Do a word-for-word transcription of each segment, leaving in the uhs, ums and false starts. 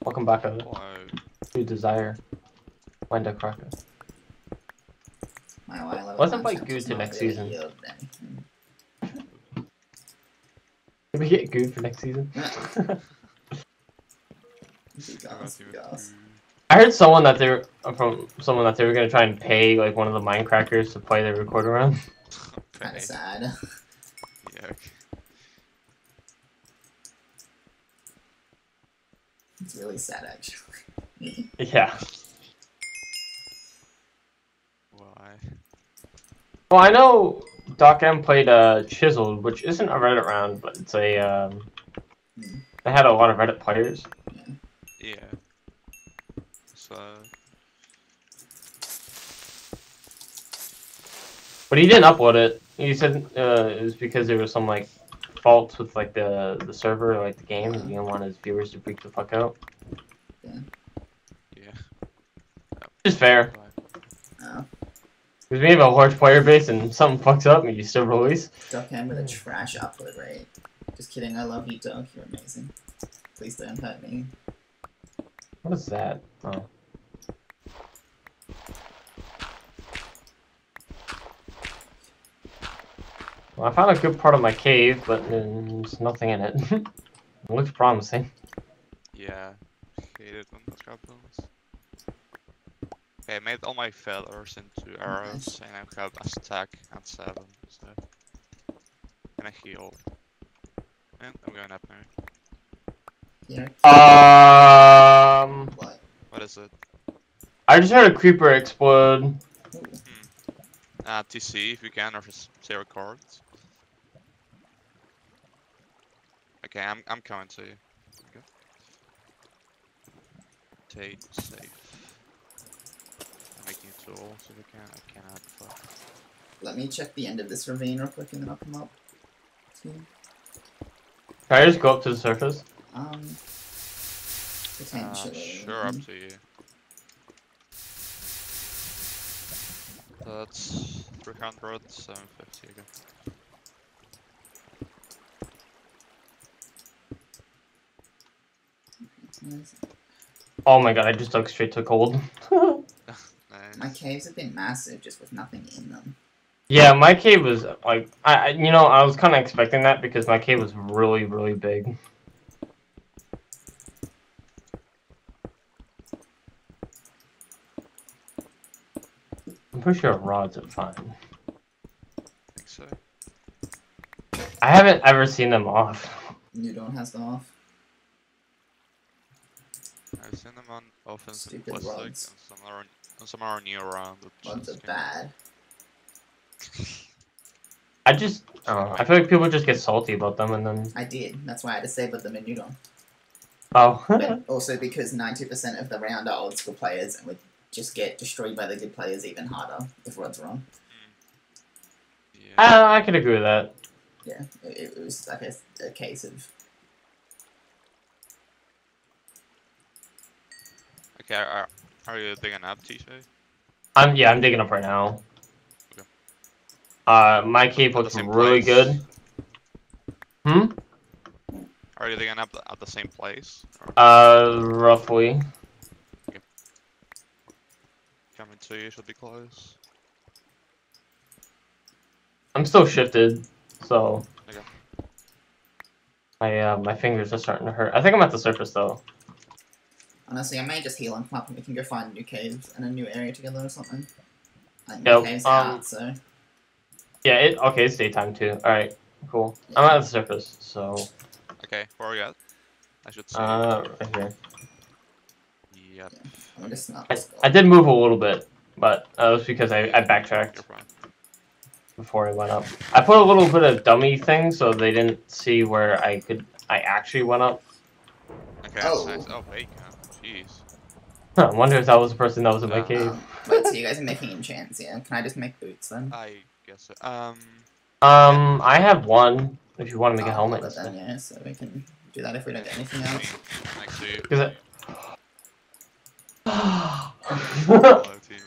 Welcome back, uh, Why? to Desire. Wind up Cracker. My Y level Wasn't like content good does to not next really season. yield anything. Did we get good for next season? Because, because. I heard someone that they were from someone that they were gonna try and pay like one of the Minecrackers to play their recorder around. Kinda sad. Yuck. It's really sad actually. Yeah. Why? Well, I know Doc M played uh, Chiseled, which isn't a Reddit round, but it's a. Um, Hmm. They had a lot of Reddit players. Yeah. So. But he didn't upload it. He said uh, it was because there was some like faults with like the the server, or, like the game. He didn't want his viewers to freak the fuck out. Yeah. Yeah. Which is fair. Oh. Because we have a large player base and something fucks up and you still release. Duck him with a trash upload rate. Just kidding, I love you, Duck. You're amazing. Please don't hurt me. What is that? Oh. Well, I found a good part of my cave, but uh, there's nothing in it. It looks promising. Yeah. Hate it when those happens. Okay, I made all my feathers into arrows, and I have a stack at seven, so. And I heal. And I'm going up now. Yeah. Um, What? What is it? I just heard a creeper explode. Ooh. Uh, T C if you can, or just zero cards. Okay, I'm I'm coming to you. Okay. Stay safe. I'm making tools if I can. I cannot. Fuck. Let me check the end of this ravine real quick and then I'll come up. See? Can I just go up to the surface? Um. Uh, Potentially. sure, up to you. That's three hundred, seven fifty again. Nice. Oh my god, I just dug straight to gold. Nice. My caves have been massive just with nothing in them. Yeah, my cave was like, I, I you know, I was kind of expecting that because my cave was really, really big. I'm pretty sure rods are fine. I think so. I haven't ever seen them off. You don't have them off. I've seen them on offensive Stupid plastic, rods. and some are and some are new around. Rods are bad. I just, I don't know, I feel like people just get salty about them and then... I did. That's why I disabled them in Udon. Oh. But also because ninety percent of the round are old school players and would just get destroyed by the good players even harder if rods were on. Yeah. I, I could agree with that. Yeah, it, it was like a, a case of... Okay, are, are you digging up, T J? I'm, yeah, I'm digging up right now. Okay. Uh, my cave At the looks same really place? good. Hmm? Are you digging up at the same place? Or Uh, roughly. coming to you should be close. I'm still shifted, so... Okay. My, uh, my fingers are starting to hurt. I think I'm at the surface, though. Honestly, I may just heal and come up and we can go find new caves and a new area together or something. Like, Yep, new caves um, out, so... Yeah, it, okay, it's daytime, too. Alright, cool. Yeah. I'm at the surface, so... Okay, where are you at? I should see. Uh, right here. Yep. Yeah, I'm just not... I, I did move a little bit, but that was because I, I backtracked You're fine. before I went up. I put a little bit of dummy thing so they didn't see where I could... I actually went up. Okay, Oh. that's nice. Oh, bacon. Jeez. Huh, I wonder if that was the person that was in my Yeah. cave. Um, wait, so you guys are making enchants, yeah? Can I just make boots then? I guess so. Um. Um, I have one, if you want to make a Oh, helmet well, then, instead. yeah, so we can do that if we don't get anything I else. mean, next to you. Because it... Hello, team.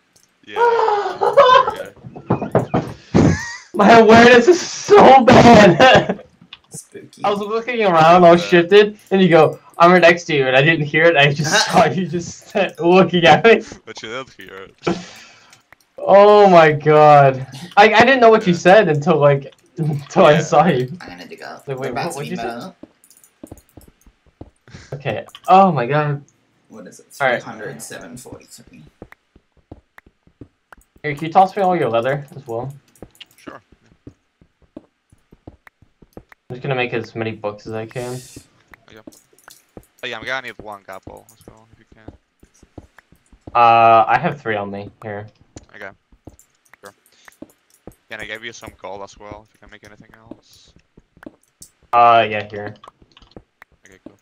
Yeah. Okay. My awareness is so bad! Spooky. I was looking around, I was shifted, and you go, I'm right next to you, and I didn't hear it. I just saw you just looking at me. But you did hear it. Oh my god! I I didn't know what you Yeah. said until like until I Yeah. saw you. I'm gonna dig up. Wait, We're wait, about what- to what'd be you say? better. Okay. Oh my god. What is it? Alright. three hundred, seven forty-three. Here, can you toss me all your leather as well? Sure. I'm just gonna make as many books as I can. Oh yeah, I'm gonna need one apple as well, if you can. Uh, I have three on me here. Okay. Sure. Can I give you some gold as well, if you can make anything else? Uh, yeah, here. Okay, cool.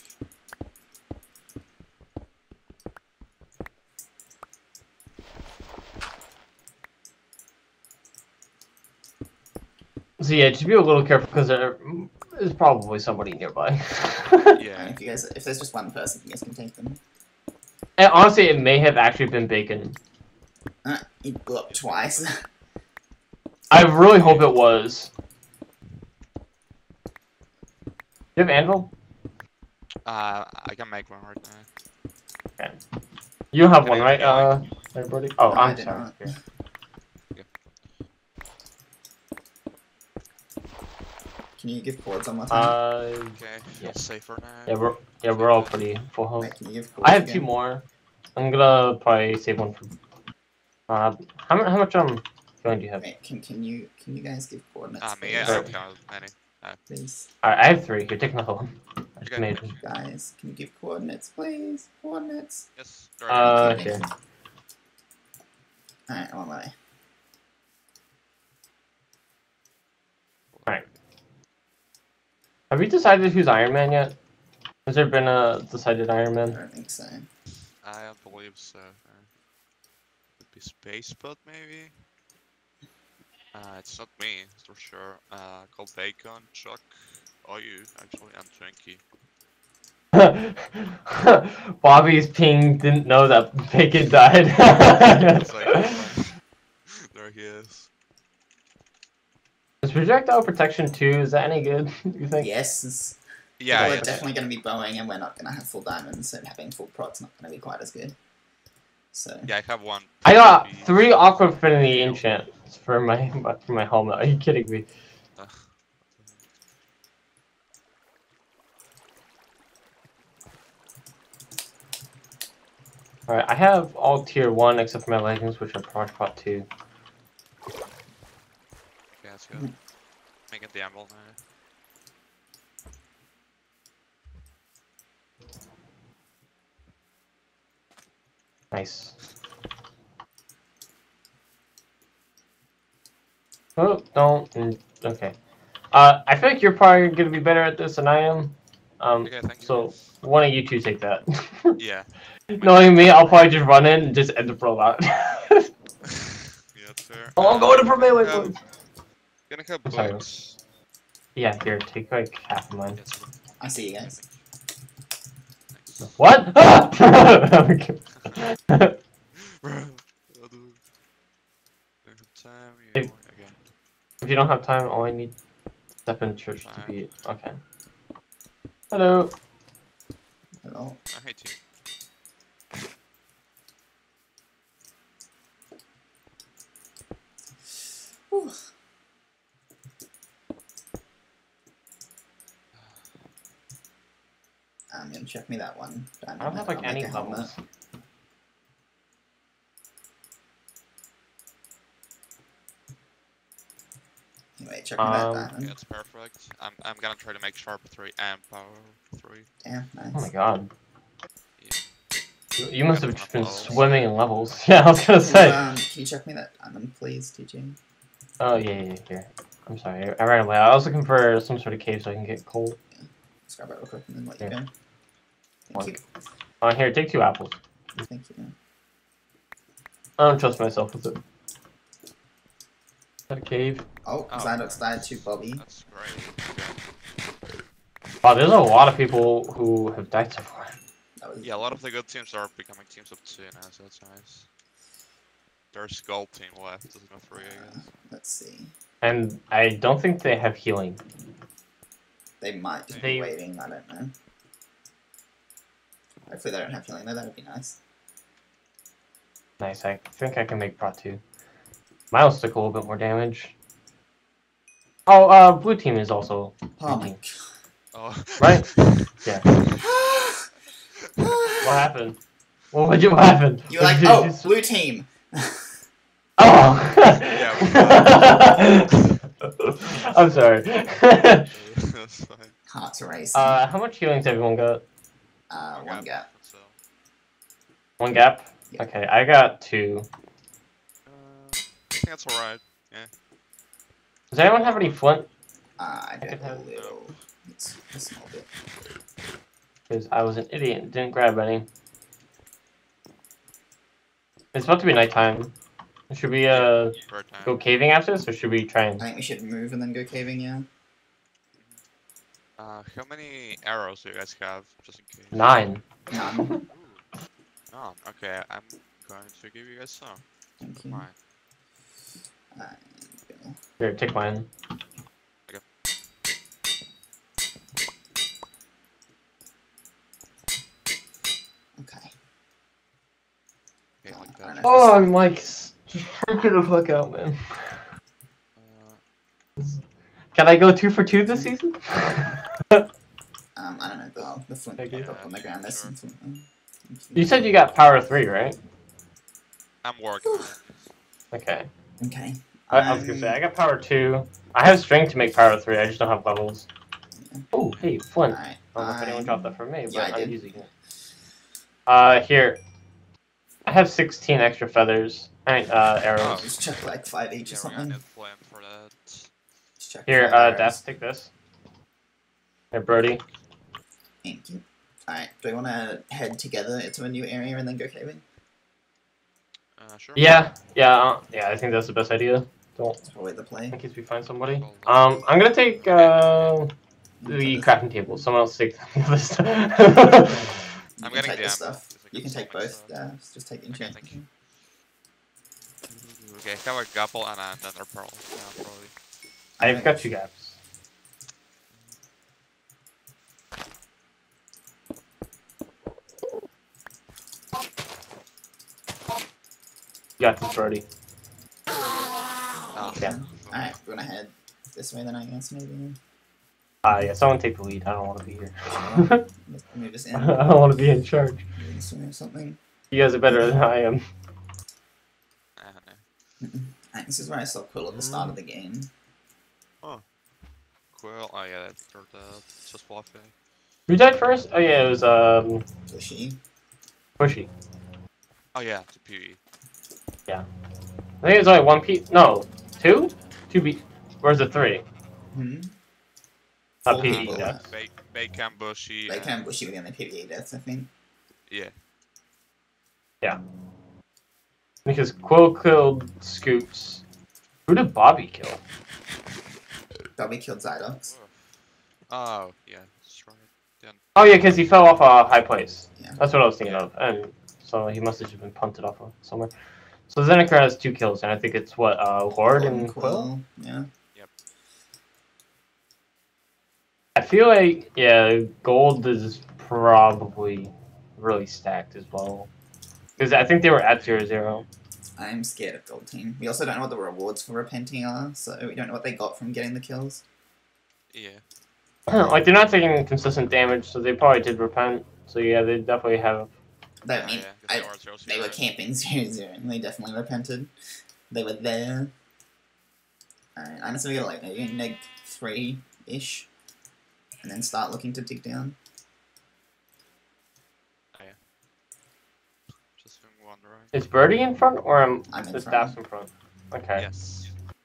So yeah, just be a little careful because there is probably somebody nearby. Yeah. And if you guys, if there's just one person, you guys can take them. And honestly, it may have actually been bacon. Uh, you blew up twice. I really hope it was. You have anvil? Uh, I can make one right now. Okay. You have Can one, I right, get going? uh, everybody? Oh, No, I I'm did sorry. not. Here. Can you give chords on my time? Uh, Okay, Yeah. safer now. yeah, we're yeah we're all pretty full health. Wait, can you give chords I have again? two more. I'm gonna probably save one for. Uh, how much? How much um coin do you have? Wait, can can you can you guys give coordinates? Ah, me, please? I Sure. don't count many. Please, Alright, I have three. Here, take my whole one. I just Okay. made them. guys, can you give coordinates, please? Coordinates. Yes, sure. Uh, Thank you, here. thank you. Alright, I'm on my way. Have we decided who's Iron Man yet? Has there been a decided Iron I Man? don't think so. I believe so. Uh, could be Space Bot, maybe? Uh, it's not me, for sure. Uh, called Bacon, Chuck, or you, actually, and Twinkie. Bobby's ping didn't know that Bacon died. It's like, there he is. Is projectile protection two, is that any good, do you think? Yes, it's, Yeah, people yeah. are definitely going to be bowing, and we're not going to have full diamonds, so having full prot's not going to be quite as good. So Yeah, I have one. I got P V P. three Aqua Affinity enchants for my for my helmet. Are you kidding me? Uh, Alright, I have all tier one except for my leggings, which are Proj Pot two. Okay, let's go. Making the emerald now. Nice. Oh, don't. mm, Okay. Uh, I feel like you're probably gonna be better at this than I am. Um, Okay, thank you. so one of you two take that. Yeah. Knowing me, I'll probably just run in and just end the roll out. Yeah, that's fair. Oh, I'm going to for melee, Um, boys. Gonna have I'm sorry. books. Yeah, here, take like half of mine. Yes. I see you guys. Nice. What? Ah! Bro, I'll do it. Don't have time, you Hey. know, again. If you don't have time, all I need step in church to be okay. Hello. Hello. I hate you. Whew. I'm gonna check me that one. I don't have like I'll make any a helmet. levels. Anyway, check me Um, that Yeah, diamond. that's perfect. I'm I'm gonna try to make sharp three and power three. Yeah, nice. Oh my god. Yeah. You, you must have Enough just been levels. swimming in levels. Yeah, I was gonna Can you, say. um, can you check me that diamond, please, T J? Oh yeah, yeah, yeah, here. I'm sorry, I ran away. I was looking for some sort of cave so I can get coal. Let's grab it real quick and then let Yeah. you go. Thank One. you. Oh, here, take two apples. Thank you. I don't trust myself with it. Is that a cave? Oh, Oh, Zydox died nice. too, Bobby. That's great. Wow, there's a lot of people who have died so far. That was Yeah, a lot of the good teams are becoming teams of two now, so that's nice. There's gold team left, there's no three, I guess. Let's see. And I don't think they have healing. They might just They- be waiting. I don't know. Hopefully they don't have healing though, that would be nice. Nice, I think I can make Prot two. Miles took a little bit more damage. Oh, uh, blue team is also Oh blue my team. Oh. Right? Yeah. What happened? What would you what happened? You were like, What did oh, you- blue team. Oh! I'm sorry. That's fine. Hearts racing. uh, how much healing's everyone got? Uh, one gap. So, One gap? Yeah. Okay, I got two. uh, I think that's alright. Yeah. Does anyone have any flint? Uh, I could got a have- little. It's a small bit. Because I was an idiot and didn't grab any. It's about to be nighttime. Should we uh Right time. go caving after this, or should we try I and... think we should move and then go caving, yeah. Uh, how many arrows do you guys have, just in case? Nine. None. Ooh. Oh, okay, I'm going to give you guys some. Thank you. Mine. Uh, go. Here, take mine. Okay. Okay, like I don't that. know. Oh, I'm like... s- Just freaking the fuck out, man. Uh, Can I go two for two this season? Um, I don't know, the, the flint Thank you. up on the ground. There's some flint. um, You said you got power three, right? I'm working on it. Okay. Okay. I, I was gonna say, I got power two. I have strength to make power three, I just don't have levels. Yeah. Oh, hey, flint. Alright. I don't know if anyone I'm- dropped that from me, but yeah, I I'm did. using it. Uh, here. I have sixteen extra feathers. I mean, uh, arrows. Oh. Just chuck like five each or Yeah, we're gonna something. need flame for that. Just chuck Here, five uh, arrows. Daffz, take this. Here, Brody. Thank you. Alright, do we want to head together into a new area and then go caving? Uh, sure. Yeah, yeah, uh, yeah, I think that's the best idea. Don't, That's probably the play. in case we find somebody. Um, I'm gonna take, uh, the crafting table. Someone else take the stuff. You I'm can getting take the this ammo. stuff. If I You get can take some both. extra. Uh, just take the Okay, enchant. thank you. Okay, I have a gapple and a nether pearl. Yeah, probably. I've got two gaps. You got this, Brody. Ah, Yeah. Alright, we're gonna head this way then, I guess, maybe. Uh, yeah, someone take the lead. I don't want to be here. Let's move this in. I don't want to be in charge. Move this way or something. You guys are better than I am. I don't know. Alright, this is where I saw Quill at the start of the game. Quill. Oh yeah, that's or the just fluffy. Who died first? Oh yeah, it was um Bushy. Pushy. Oh yeah, the PvE. I think it was only one P. No, two. Two B. Where's the three? Hmm. Not Four P V. people Yeah. left. Bake, Bacon, Bushy. They and- can Bushy within the PvE deaths, I think. Yeah. Because Quill killed Scoops. Who did Bobby kill? Bobby killed Zydox. Oh yeah, that's right. Then Oh yeah, because he fell off a high place. Yeah. That's what I was thinking of, and so he must have just been punted off of somewhere. So Zeneker has two kills, and I think it's what uh, Lord and Quill. Yeah. I feel like yeah, gold is probably really stacked as well, because I think they were at zero zero. I'm scared of Gold Team. We also don't know what the rewards for repenting are, so we don't know what they got from getting the kills. yeah. Like they're not taking consistent damage, so they probably did repent. So yeah, they definitely have. They, Oh, mean, yeah, 'cause I, they were zero they were zero. camping zero zero, and they definitely repented. They were there. Alright, I'm just gonna go like maybe neg three ish, and then start looking to dig down. Just been wondering. Is Birdie in front, or am I'm in is front. Daffz in front? Okay. Yes.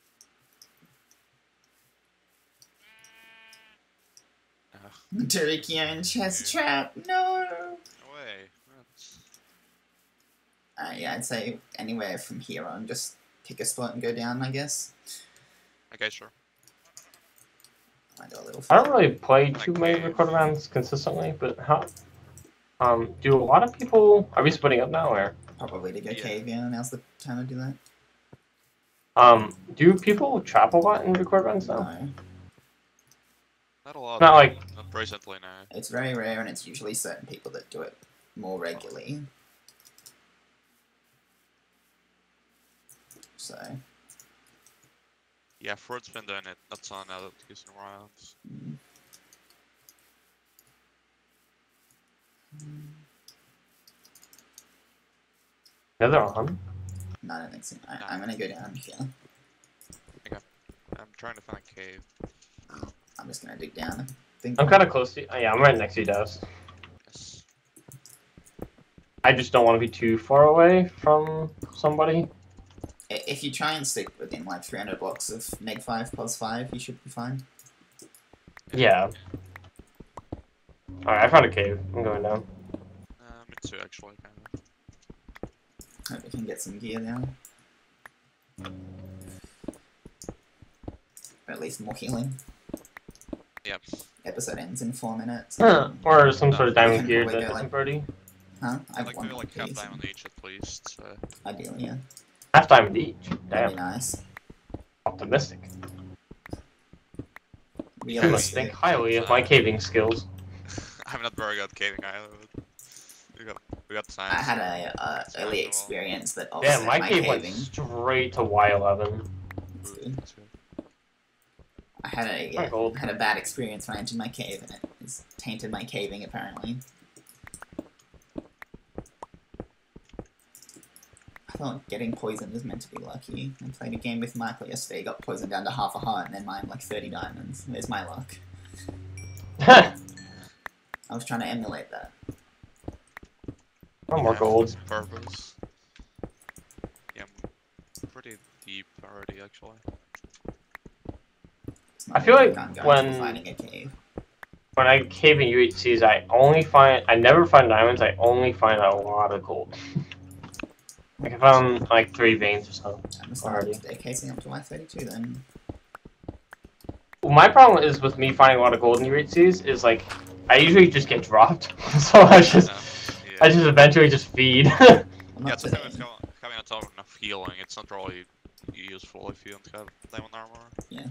Uh, Turrican chest trap, no! no way. What? Uh, yeah, I'd say anywhere from here on, just pick a spot and go down, I guess. Okay, sure. I do a little I don't really play Like too many cave. record rounds consistently, but how? Um, do a lot of people? Are we splitting up now, or probably to go Yeah. cave, yeah, now's the time to do that. um, do people trap a lot in record rounds now? No. Not a lot. Not like Not recently, no. It's very rare, and it's usually certain people that do it. more regularly. So. Yeah, Ford's been doing it a ton out of decent rounds. Mm. Another on? No, I don't think so. I, No. I'm gonna go down here. Okay. I'm trying to find a cave. I'm just gonna dig down. I think I'm kind of close to you. Oh, yeah, I'm right next to you, Daffz. Yes. I just don't want to be too far away from somebody. i- if you try and stick within like three hundred blocks of neg five plus five, you should be fine. Yeah. Alright, I found a cave. I'm going down. Uh, me too, actually, kind of. Hope we can get some gear now. Or at least more healing. Yep. Episode ends in four minutes. Huh. Or some No, sort of we diamond can gear probably that go, isn't like- pretty. Huh? I'd I've like one maybe like more half piece. diamond each at least. So. Ideally, yeah. Half diamond each. That'd Damn. be nice. Optimistic. We You Yeah, must we- think highly of my caving skills. I'm not very good at caving either. But we got we got science. I had a uh, It's early fine, experience that offset Damn, my my cave went caving. straight to Y eleven. That's Ooh, good. that's good. I had a My yeah, gold. I had a bad experience when I entered my cave, and it has tainted my caving apparently. I thought getting poisoned was meant to be lucky. I played a game with Michael yesterday, got poisoned down to half a heart, and then mined like thirty diamonds. Where's my luck? I was trying to emulate that. One more Yeah, gold. for purpose. Yeah, I'm pretty deep already, actually. It's not I feel like like I'm going when- to be finding a cave. When I cave in U H Cs, I only find, I never find diamonds, I only find a lot of gold. Like I found like three veins or so. I'm gonna Already. start staircasing up to Y thirty-two then. Well, my problem is with me finding a lot of gold in U H Cs is like, I usually just get dropped. So I just, Uh, yeah. I just eventually just feed. Well, Yeah, not it's the thing today. with having- having a ton of enough healing. It's not really useful if you don't have diamond armor. Yeah.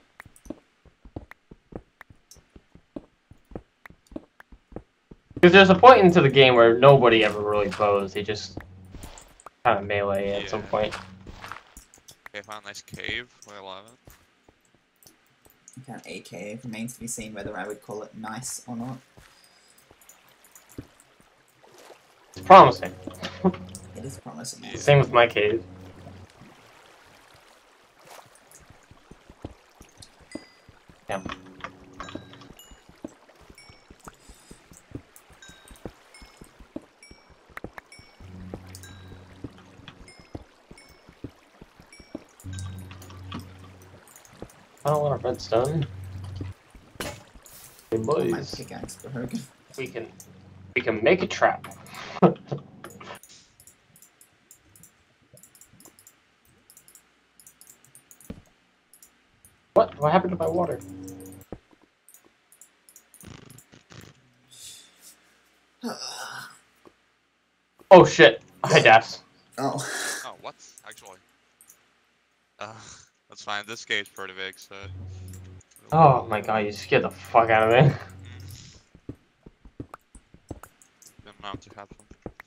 Because there's a point into the game where nobody ever really bows, they just kind of melee at some Yeah. point. Okay, found a nice cave. I love it. I found a cave. Remains to be seen whether I would call it nice or not. It's promising. It is promising. Yeah. Same with my cave. Yeah. I don't want a redstone. Hey Oh, my boys, pickaxe broke. we can we can make a trap. What? What happened to my water? Oh shit! Hi, Daffz. Oh. Oh, what? Actually. Uh, that's fine. This cave's pretty big, so. Oh my god, you scared the fuck out of me. Didn't know to happen.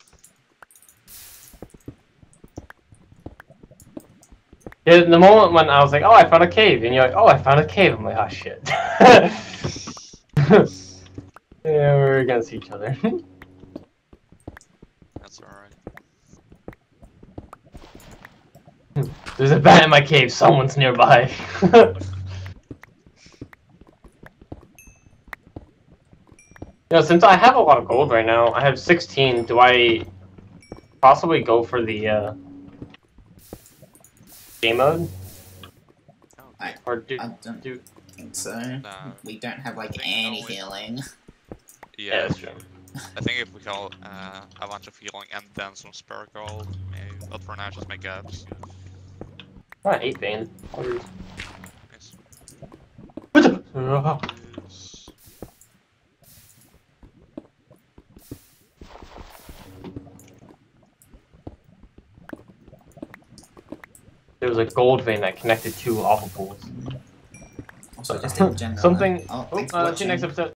Yeah, the moment when I was like, oh, I found a cave, and you're like, oh, I found a cave. I'm like, oh shit. Yeah, we're against each other. That's alright. There's a bat in my cave. Someone's nearby. You know, since I have a lot of gold right now, I have sixteen. Do I possibly go for the uh, game mode, Oh, I- or do I don't do? think so. Nah. We don't have like think any always- healing. Yeah, yeah, that's true. I think if we call uh, a bunch of healing and then some spare gold, maybe. But for now, just make gaps. Oh, eight vein. Nice. Yes. Yes. There was a gold vein that connected two lava pools. Also, just in general. Something. Oh, Oh, thanks for uh, see you next watching. episode.